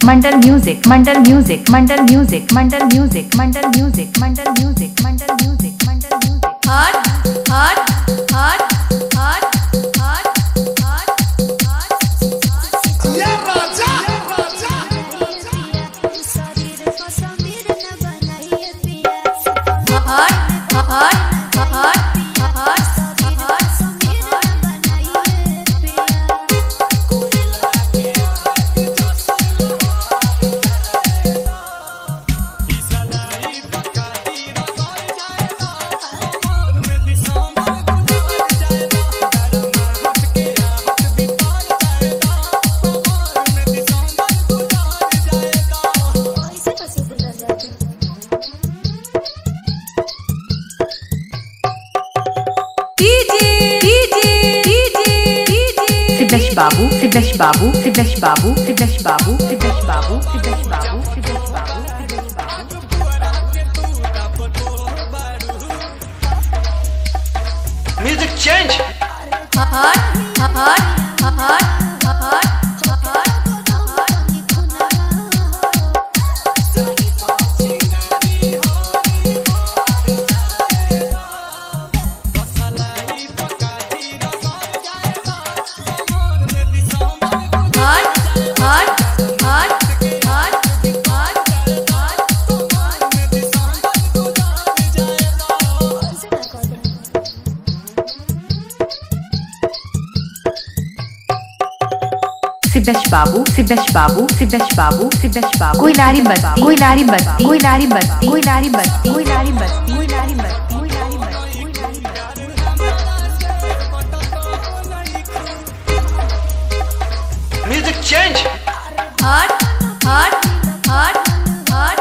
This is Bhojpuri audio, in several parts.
मंडल music Mandal music Mandal music Mandal music Mandal music Mandal music Mandal music Mandal music heart heart heart heart heart heart ये राजा heart heart heart Siddhesh Babu Siddhesh Babu Siddhesh Babu Siddhesh Babu Siddhesh Babu Siddhesh Babu Siddhesh Babu Siddhesh Babu music change heart heart heart Siddhesh Babu Siddhesh Babu Siddhesh Babu Siddhesh बाबू कोई नारी बस्ती कोई नारी बस्ती कोई नारी बस्ती कोई नारी बस्ती कोई नारी बस्ती कोई नारी बस्ती कोई नारी बस्ती music change heart heart heart heart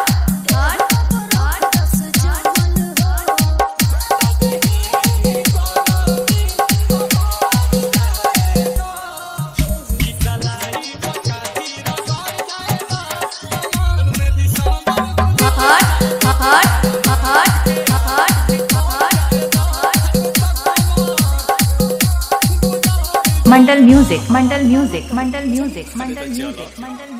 Mandal music Mandal music Mandal music Mandal music मंडल